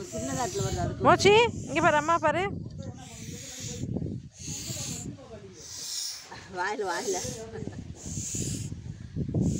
சின்னதாட்டில் வருது அதுக்கு. மோச்சி இங்கே பாரு, அம்மா பாரு. வாயில்